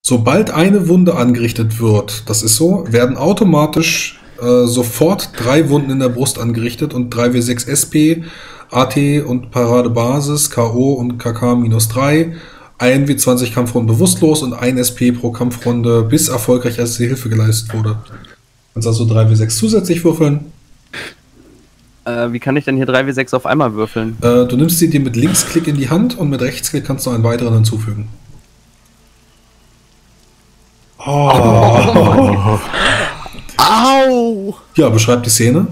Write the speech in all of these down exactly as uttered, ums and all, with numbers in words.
Sobald eine Wunde angerichtet wird, das ist so, werden automatisch äh, sofort drei Wunden in der Brust angerichtet und drei W sechs S P, A T und Paradebasis, K O und K K minus drei, ein W zwanzig Kampfrunden bewusstlos und ein S P pro Kampfrunde, bis erfolgreich erste Hilfe geleistet wurde. Kannst also drei W sechs zusätzlich würfeln. Äh, wie kann ich denn hier drei W sechs auf einmal würfeln? Äh, du nimmst sie dir mit Linksklick in die Hand und mit Rechtsklick kannst du einen weiteren hinzufügen. Oh. Au! Ja, beschreib die Szene.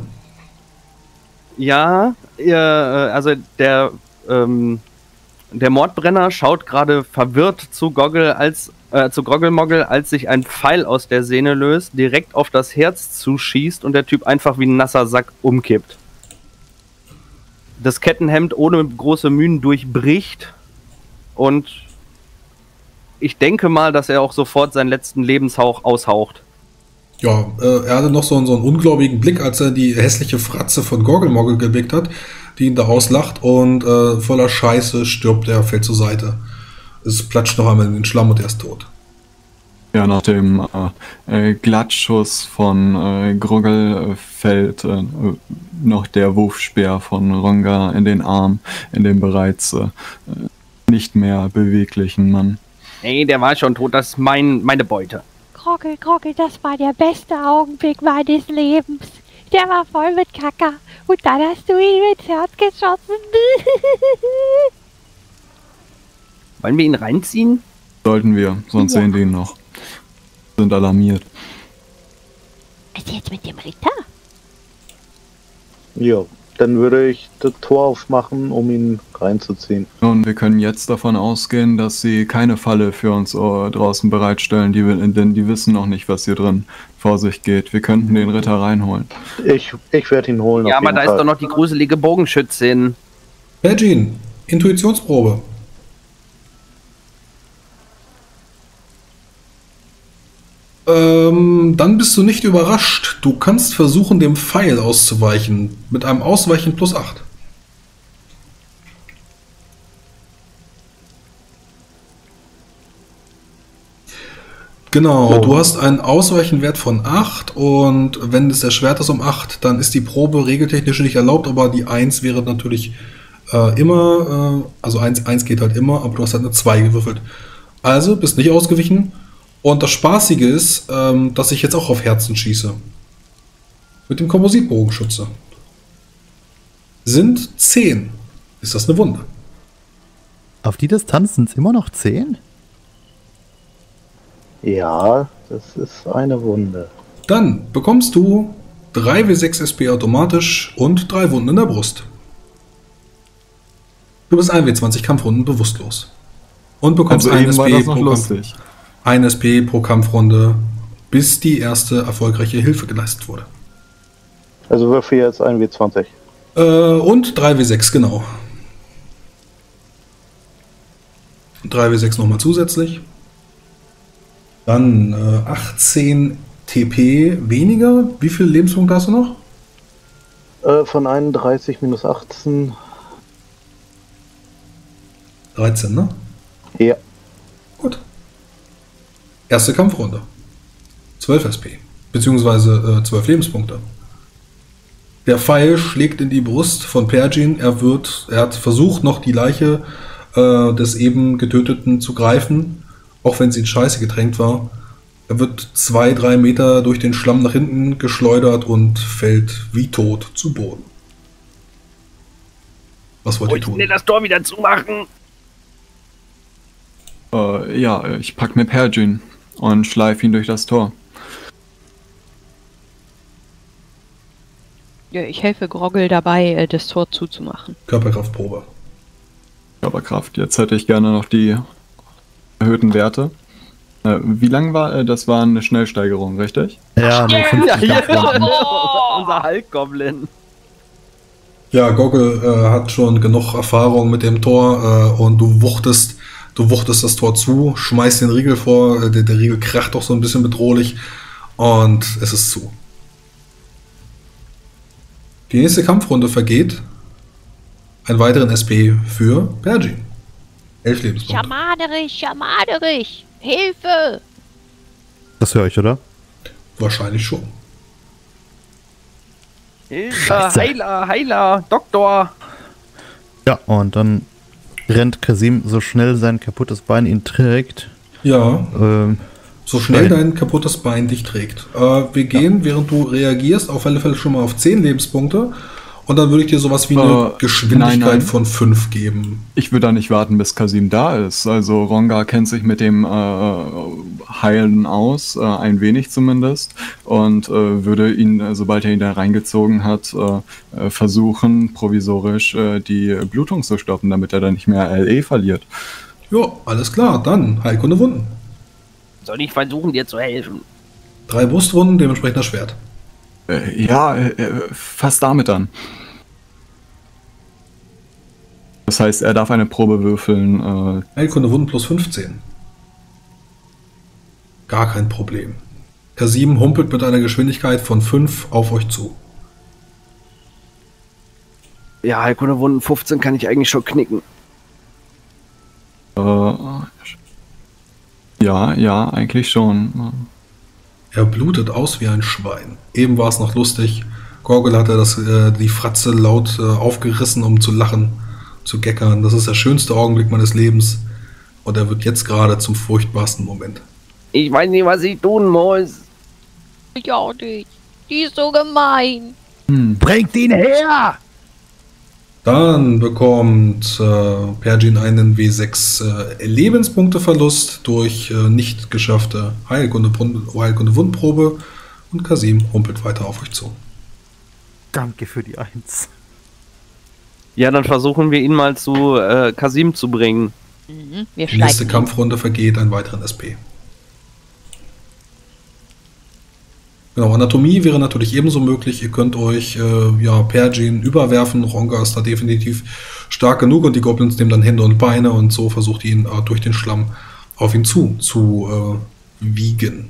Ja, ihr, äh, also der, ähm, der Mordbrenner schaut gerade verwirrt zu Goggle als äh, zu Goggelmoggle, als sich ein Pfeil aus der Sehne löst, direkt auf das Herz zuschießt und der Typ einfach wie ein nasser Sack umkippt. Das Kettenhemd ohne große Mühen durchbricht und ich denke mal, dass er auch sofort seinen letzten Lebenshauch aushaucht. Ja, äh, er hatte noch so, so einen ungläubigen Blick, als er die hässliche Fratze von Goggelmoggle geblickt hat, die ihn da auslacht und äh, voller Scheiße stirbt er, fällt zur Seite. Es platscht noch einmal in den Schlamm und er ist tot. Ja, nach dem äh, äh, Glattschuss von äh, Groggel äh, fällt äh, noch der Wurfspeer von Ronga in den Arm, in dem bereits äh, nicht mehr beweglichen Mann. Nee, der war schon tot, das ist mein, meine Beute. Groggel, Groggel, das war der beste Augenblick meines Lebens. Der war voll mit Kacke. Und dann hast du ihn ins Herz geschossen. Wollen wir ihn reinziehen? Sollten wir, sonst Ja. sehen die ihn noch. Sind alarmiert. Was ist jetzt mit dem Ritter? Ja, dann würde ich das Tor aufmachen, um ihn reinzuziehen. Und wir können jetzt davon ausgehen, dass sie keine Falle für uns äh, draußen bereitstellen, die, wir- denn die wissen noch nicht, was hier drin vor sich geht. Wir könnten den Ritter reinholen. Ich, ich werde ihn holen. Ja, auf aber jeden da ist Fall. doch noch die gruselige Bogenschützin. Bergin, Intuitionsprobe. Ähm, dann bist du nicht überrascht. Du kannst versuchen, dem Pfeil auszuweichen. Mit einem Ausweichen plus acht. Genau, Oh. du hast einen Ausweichenwert von acht und wenn es erschwert ist um acht, dann ist die Probe regeltechnisch nicht erlaubt, aber die eins wäre natürlich äh, immer, äh, also eins, eins geht halt immer, aber du hast halt eine zwei gewürfelt. Also bist nicht ausgewichen. Und das Spaßige ist, ähm, dass ich jetzt auch auf Herzen schieße. Mit dem Kompositbogenschütze. Sind zehn. Ist das eine Wunde? Auf die Distanz sind es immer noch zehn? Ja, das ist eine Wunde. Dann bekommst du drei W sechs S P automatisch und drei Wunden in der Brust. Du bist ein W zwanzig Kampfrunden bewusstlos. Und bekommst Also ein eben war S P das noch pro Kampf, lustig. ein S P pro Kampfrunde, bis die erste erfolgreiche Hilfe geleistet wurde. Also würfel jetzt ein W zwanzig. Äh, und drei W sechs, genau. drei W sechs nochmal zusätzlich. Dann äh, achtzehn T P weniger. Wie viele Lebenspunkte hast du noch? Äh, von einunddreißig minus achtzehn. dreizehn, ne? Ja. Gut. Erste Kampfrunde. zwölf S P. Beziehungsweise äh, zwölf Lebenspunkte. Der Pfeil schlägt in die Brust von Pergin. Er wird, er hat versucht, noch die Leiche äh, des eben Getöteten zu greifen, auch wenn sie in Scheiße getränkt war. Er wird zwei, drei Meter durch den Schlamm nach hinten geschleudert und fällt wie tot zu Boden. Was wollt ihr Wollt tun? ihr das Tor wieder zumachen? Äh, ja, ich pack mir Pergin und schleif ihn durch das Tor. Ja, ich helfe Groggel dabei, äh, das Tor zuzumachen. Körperkraftprobe. Körperkraft. Jetzt hätte ich gerne noch die erhöhten Werte. Äh, wie lang war äh, das? War eine Schnellsteigerung, richtig? Ja, nur fünfzig Ja, Kampfrunden. unser, unser Hulk-Goblin. Ja, Goggle äh, hat schon genug Erfahrung mit dem Tor äh, und du wuchtest, du wuchtest das Tor zu, schmeißt den Riegel vor, äh, der, der Riegel kracht doch so ein bisschen bedrohlich und es ist zu. Die nächste Kampfrunde vergeht. Einen weiteren S P für Pergin. Elf Lebenspunkte. Schamanerisch, schamanerisch. Hilfe! Das höre ich, oder? Wahrscheinlich schon. Hilfe, Scheiße. Heiler, Heiler, Doktor. Ja, und dann rennt Kasim so schnell sein kaputtes Bein ihn trägt. Ja, Ähm, so schnell Nein. dein kaputtes Bein dich trägt. Äh, wir gehen, während du reagierst, auf alle Fälle schon mal auf zehn Lebenspunkte. Und dann würde ich dir sowas wie eine Äh, Geschwindigkeit nein, nein. von fünf geben. Ich würde da nicht warten, bis Kasim da ist. Also Ronga kennt sich mit dem äh, Heilen aus, äh, ein wenig zumindest, und äh, würde ihn, äh, sobald er ihn da reingezogen hat, äh, äh, versuchen, provisorisch äh, die Blutung zu stoppen, damit er dann nicht mehr L E verliert. Ja, alles klar, dann Heilkunde Wunden. Soll ich versuchen, dir zu helfen? Drei Brustwunden, dementsprechend das Schwert. Äh, ja, äh, äh, fast damit an. Das heißt, er darf eine Probe würfeln. Äh, Heilkunde Wunden plus fünfzehn. Gar kein Problem. Kasim humpelt mit einer Geschwindigkeit von fünf auf euch zu. Ja, Heilkunde Wunden fünfzehn kann ich eigentlich schon knicken. äh, ja, ja, eigentlich schon. Er blutet aus wie ein Schwein. Eben war es noch lustig. Gorgel hatte das, äh, die Fratze laut äh, aufgerissen, um zu lachen, zu geckern. Das ist der schönste Augenblick meines Lebens. Und er wird jetzt gerade zum furchtbarsten Moment. Ich weiß nicht, was ich tun muss. Ich auch nicht. Die ist so gemein. bringt ihn her! Dann bekommt äh, Pergin einen W sechs äh, Lebenspunkteverlust durch äh, nicht geschaffte Heilkunde, Heilkunde Wundprobe und Kasim humpelt weiter auf euch zu. Danke für die Eins. Ja, dann versuchen wir ihn mal zu äh, Kasim zu bringen. Mhm, wir Die nächste schleichen. Kampfrunde vergeht einen weiteren S P. Genau, Anatomie wäre natürlich ebenso möglich. Ihr könnt euch äh, ja, Pergin überwerfen. Ronga ist da definitiv stark genug und die Goblins nehmen dann Hände und Beine und so versucht ihr ihn äh, durch den Schlamm auf ihn zu zu äh, wiegen.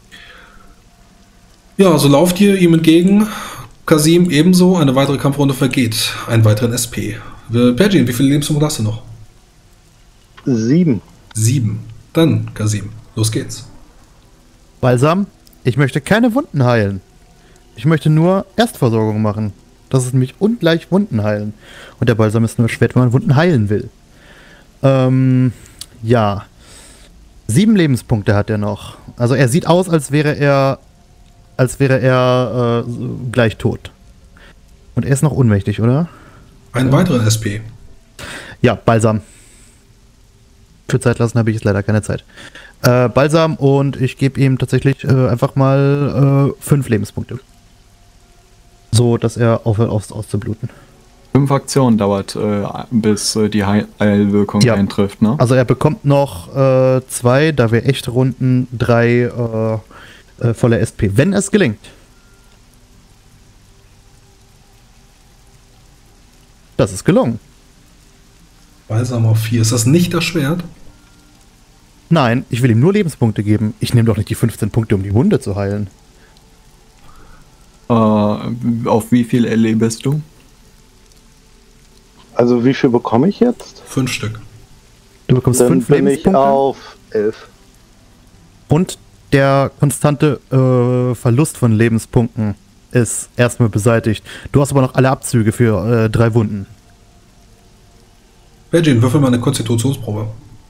Ja, so lauft ihr ihm entgegen. Kasim ebenso. Eine weitere Kampfrunde vergeht. Einen weiteren S P. Äh, Pergin, wie viele Lebenspunkte hast du noch? Sieben. Sieben. Dann, Kasim, los geht's. Balsam, ich möchte keine Wunden heilen. Ich möchte nur Erstversorgung machen. Das ist nämlich ungleich Wunden heilen. Und der Balsam ist nur schwer, wenn man Wunden heilen will. Ähm, ja. Sieben Lebenspunkte hat er noch. Also er sieht aus, als wäre er, als wäre er äh, gleich tot. Und er ist noch ohnmächtig, oder? Einen weiteren S P. Ja, Balsam. Für Zeit lassen habe ich jetzt leider keine Zeit. Äh, Balsam und ich gebe ihm tatsächlich äh, einfach mal äh, fünf Lebenspunkte. So, dass er aufhört aus, auszubluten. Fünf Aktionen dauert, äh, bis äh, die Heil- Heilwirkung Ja. eintrifft, ne? Also er bekommt noch äh, zwei, da wir echt runden, drei äh, äh, volle S P. Wenn es gelingt. Das ist gelungen. Balsam auf vier. Ist das nicht das Schwert? Nein, ich will ihm nur Lebenspunkte geben. Ich nehme doch nicht die fünfzehn Punkte, um die Wunde zu heilen. Äh, auf wie viel L E bist du? Also wie viel bekomme ich jetzt? Fünf Stück. Du bekommst Dann fünf bin ich Lebenspunkte. auf elf. Und der konstante äh, Verlust von Lebenspunkten ist erstmal beseitigt. Du hast aber noch alle Abzüge für äh, drei Wunden. Pergin, würfel mal eine Konstitutionsprobe.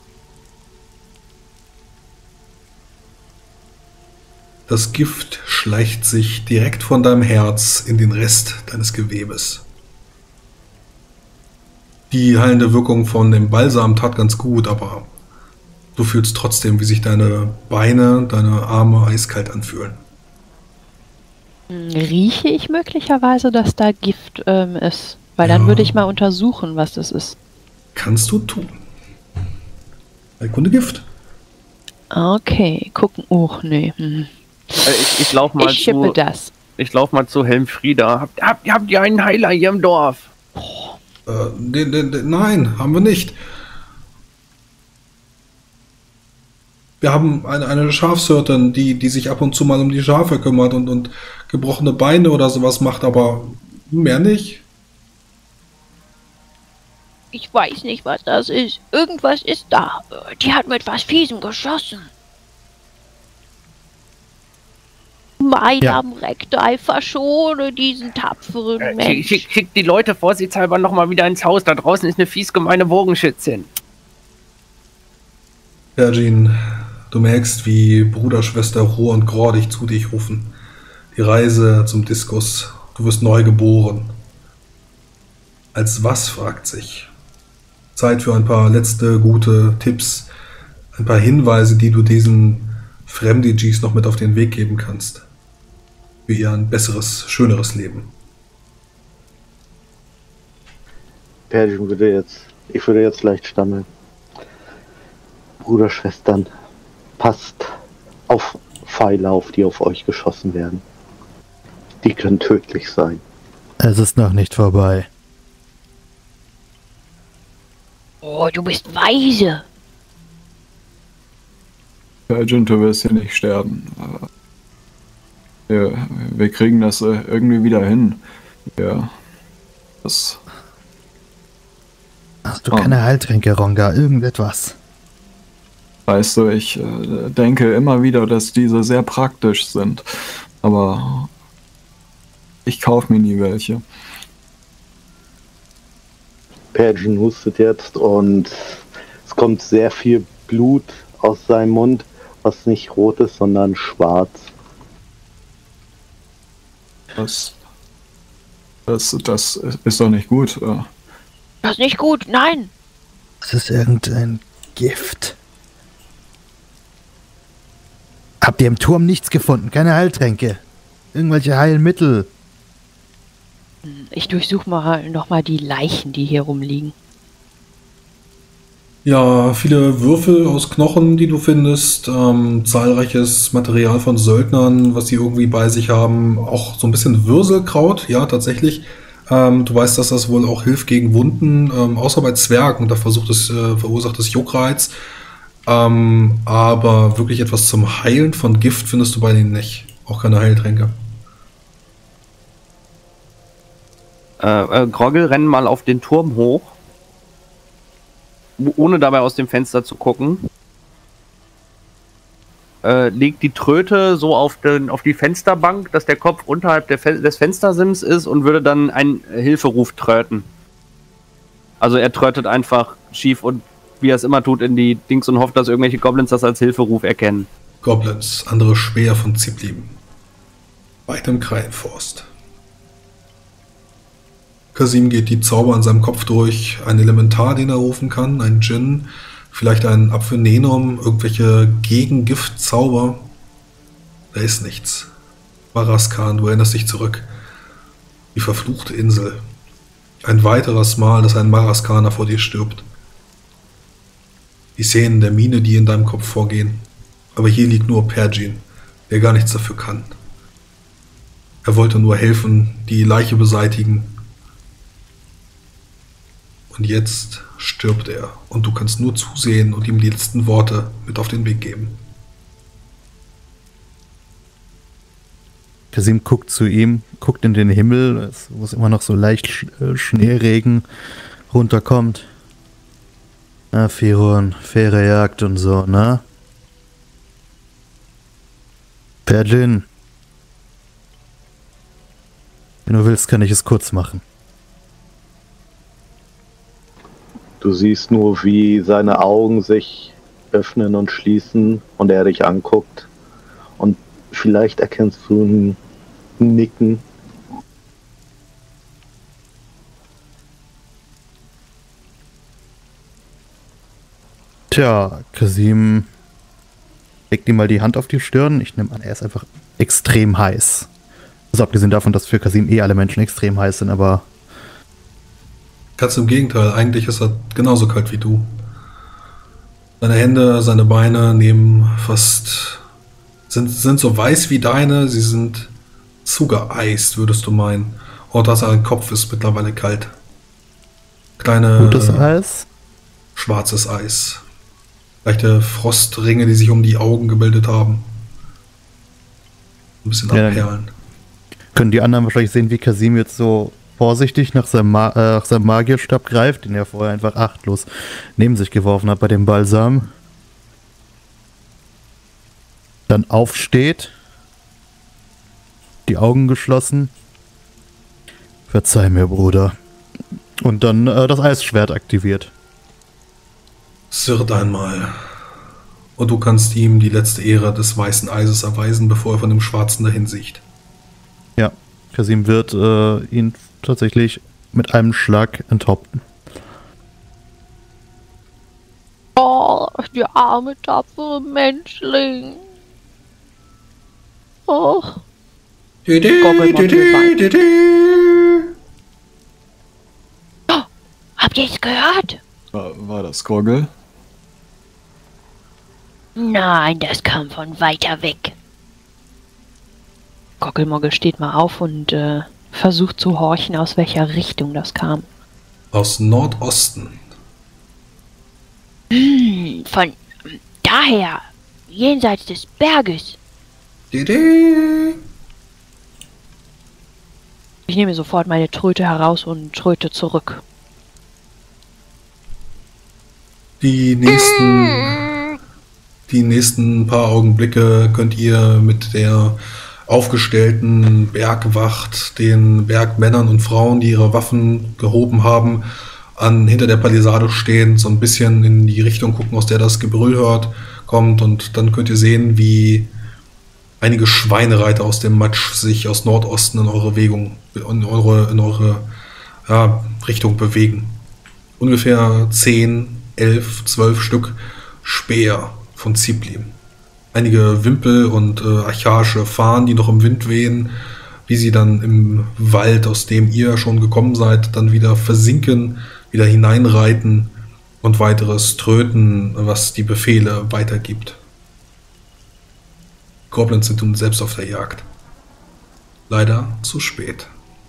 Das Gift schleicht sich direkt von deinem Herz in den Rest deines Gewebes. Die heilende Wirkung von dem Balsam tat ganz gut, aber du fühlst trotzdem, wie sich deine Beine, deine Arme eiskalt anfühlen. Rieche ich möglicherweise, dass da Gift ähm, ist? Weil dann Ja. würde ich mal untersuchen, was das ist. Kannst du tun. Heilkunde Gift. Okay, gucken. Oh, nee. Hm. Äh, ich ich lauf mal Ich schippe zu. das. Ich lauf mal zu Helmfrieda. Habt, habt, habt ihr einen Heiler hier im Dorf? Äh, den, den, den, nein, haben wir nicht. Wir haben eine, eine Schafshirtin, die, die sich ab und zu mal um die Schafe kümmert und, und gebrochene Beine oder sowas macht, aber mehr nicht. Ich weiß nicht, was das ist. Irgendwas ist da. Die hat mit was Fiesem geschossen. Meidam Rektai, verschone diesen tapferen Äh, Mensch. schick, schick, schick die Leute vorsichtshalber nochmal wieder ins Haus. Da draußen ist eine fies gemeine Bogenschützin. Pergin, du merkst, wie Bruder, Schwester Rohr und Gror dich zu dich rufen. Die Reise zum Diskus. Du wirst neu geboren. Als was, fragt sich. Zeit für ein paar letzte gute Tipps, ein paar Hinweise, die du diesen Fremdigis noch mit auf den Weg geben kannst. Für ihr ein besseres, schöneres Leben. Pergin würde jetzt, ich würde jetzt leicht stammeln. Bruder, Schwestern, passt auf Pfeile auf, die auf euch geschossen werden. Die können tödlich sein. Es ist noch nicht vorbei. Oh, du bist weise. Pergin, du wirst hier nicht sterben. Wir, wir kriegen das irgendwie wieder hin. Ja. Das. Hast du keine Heiltränke, Ronga? Irgendetwas? Weißt du, ich äh, denke immer wieder, dass diese sehr praktisch sind. Aber ich kaufe mir nie welche. Pergin hustet jetzt und es kommt sehr viel Blut aus seinem Mund, was nicht rot ist, sondern schwarz. Das, das, das ist doch nicht gut. Das ist nicht gut, nein. Es ist irgendein Gift. Habt ihr im Turm nichts gefunden? Keine Heiltränke? Irgendwelche Heilmittel? Ich durchsuche mal nochmal die Leichen, die hier rumliegen. Ja, viele Würfel aus Knochen, die du findest, ähm, zahlreiches Material von Söldnern, was sie irgendwie bei sich haben, auch so ein bisschen Würselkraut, ja, tatsächlich. Ähm, du weißt, dass das wohl auch hilft gegen Wunden, ähm, außer bei Zwergen, da versucht es, äh, verursacht es Juckreiz. Ähm, aber wirklich etwas zum Heilen von Gift findest du bei denen nicht. Auch keine Heiltränke. Äh, äh, Groggel rennt mal auf den Turm hoch, ohne dabei aus dem Fenster zu gucken. Äh, legt die Tröte so auf, den, auf die Fensterbank, dass der Kopf unterhalb der Fe des Fenstersims ist und würde dann einen Hilferuf tröten. Also er trötet einfach schief und wie er es immer tut in die Dings und hofft, dass irgendwelche Goblins das als Hilferuf erkennen. Goblins, andere Speer von Ziplim. Weit im Kreienforst. Kasim geht die Zauber an seinem Kopf durch. Ein Elementar, den er rufen kann, ein Djinn, vielleicht ein Aphenenum, irgendwelche Gegengiftzauber. Da ist nichts. Maraskan, du erinnerst dich zurück. Die verfluchte Insel. Ein weiteres Mal, dass ein Maraskaner vor dir stirbt. Die Szenen der Mine, die in deinem Kopf vorgehen. Aber hier liegt nur Pergin, der gar nichts dafür kann. Er wollte nur helfen, die Leiche beseitigen. Und jetzt stirbt er und du kannst nur zusehen und ihm die letzten Worte mit auf den Weg geben. Kasim guckt zu ihm, guckt in den Himmel, wo es immer noch so leicht Sch äh, Schneeregen runterkommt. Na, Firun, faire Jagd und so, ne? Pergin. Wenn du willst, kann ich es kurz machen. Du siehst nur, wie seine Augen sich öffnen und schließen und er dich anguckt. Und vielleicht erkennst du ein Nicken. Tja, Kasim legt ihm mal die Hand auf die Stirn. Ich nehme an, er ist einfach extrem heiß. Also abgesehen davon, dass für Kasim eh alle Menschen extrem heiß sind, aber... Ganz im Gegenteil, eigentlich ist er genauso kalt wie du. Seine Hände, seine Beine nehmen fast... sind, sind so weiß wie deine, sie sind zugeeist, würdest du meinen. Und dass sein Kopf ist mittlerweile kalt. Kleine... Gutes Eis? Schwarzes Eis. Leichte Frostringe, die sich um die Augen gebildet haben. Ein bisschen Ja, abperlen. können die anderen wahrscheinlich sehen, wie Kasim jetzt so vorsichtig nach seinem, Ma äh, nach seinem Magierstab greift, den er vorher einfach achtlos neben sich geworfen hat bei dem Balsam. Dann aufsteht, die Augen geschlossen. Verzeih mir, Bruder. Und dann äh, das Eisschwert aktiviert. Sirrt einmal. Und du kannst ihm die letzte Ehre des weißen Eises erweisen, bevor er von dem Schwarzen dahin sieht. Ja, Kasim wird äh, ihn tatsächlich mit einem Schlag enthaupten. Oh, der arme, tapfere Menschling. Oh. Oh, habt ihr es gehört? War, war das Groggle? Nein, das kam von weiter weg. Goggelmogel steht mal auf und äh, versucht zu horchen, aus welcher Richtung das kam. Aus Nordosten. Hm, von daher, jenseits des Berges. Didi. Ich nehme sofort meine Tröte heraus und tröte zurück. Die nächsten, die nächsten paar Augenblicke könnt ihr mit der aufgestellten Bergwacht, den Bergmännern und Frauen, die ihre Waffen gehoben haben, an hinter der Palisade stehen, so ein bisschen in die Richtung gucken, aus der das Gebrüll hört, kommt, und dann könnt ihr sehen, wie einige Schweinereiter aus dem Matsch sich aus Nordosten in eure Bewegung, in eure, in eure ja, Richtung bewegen. Ungefähr zehn, elf, zwölf Stück Speer von Ziblim. Einige Wimpel und äh, archaische Fahnen, die noch im Wind wehen, wie sie dann im Wald, aus dem ihr schon gekommen seid, dann wieder versinken, wieder hineinreiten und weiteres tröten, was die Befehle weitergibt. Goblins sind nun selbst auf der Jagd. Leider zu spät.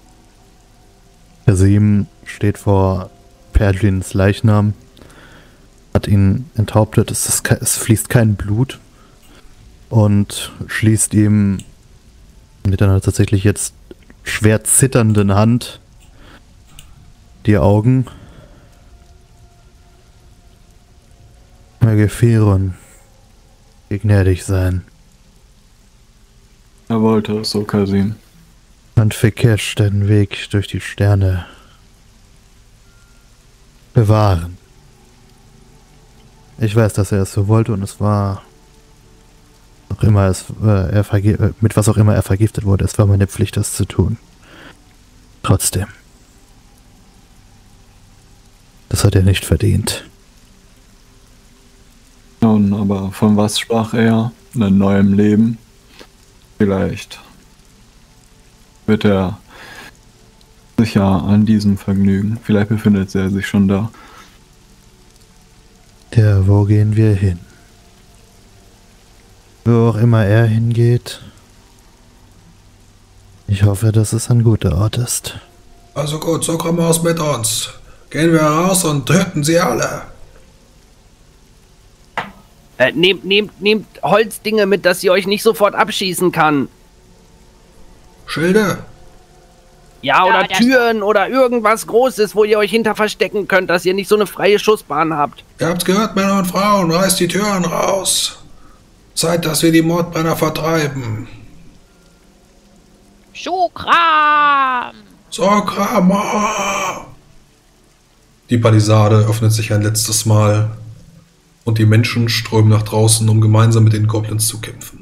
Kasim steht vor Perlins Leichnam, hat ihn enthauptet, es, ist, es fließt kein Blut und schließt ihm mit einer tatsächlich jetzt schwer zitternden Hand die Augen. Möge Firon gnädig sein. Er wollte es so, Kasim. Und Fekesh den Weg durch die Sterne bewahren. Ich weiß, dass er es so wollte, und es war auch immer es, äh, er verge- mit was auch immer er vergiftet wurde. Es war meine Pflicht, das zu tun. Trotzdem. Das hat er nicht verdient. Nun, aber von was sprach er? Einem neuen Leben? Vielleicht wird er sicher an diesem Vergnügen. Vielleicht befindet er sich schon da. Ja, wo gehen wir hin? Wo auch immer er hingeht. Ich hoffe, dass es ein guter Ort ist. Also gut, so komm aus mit uns. Gehen wir raus und töten sie alle. Äh, nehmt, nehmt, nehmt Holzdinge mit, dass sie euch nicht sofort abschießen kann. Schilde? Ja, Ja, oder das- Türen oder irgendwas Großes, wo ihr euch hinter verstecken könnt, dass ihr nicht so eine freie Schussbahn habt. Ihr habt's gehört, Männer und Frauen, reißt die Türen raus. Zeit, dass wir die Mordbrenner vertreiben. Schukram! So, Kramer! Die Palisade öffnet sich ein letztes Mal und die Menschen strömen nach draußen, um gemeinsam mit den Goblins zu kämpfen.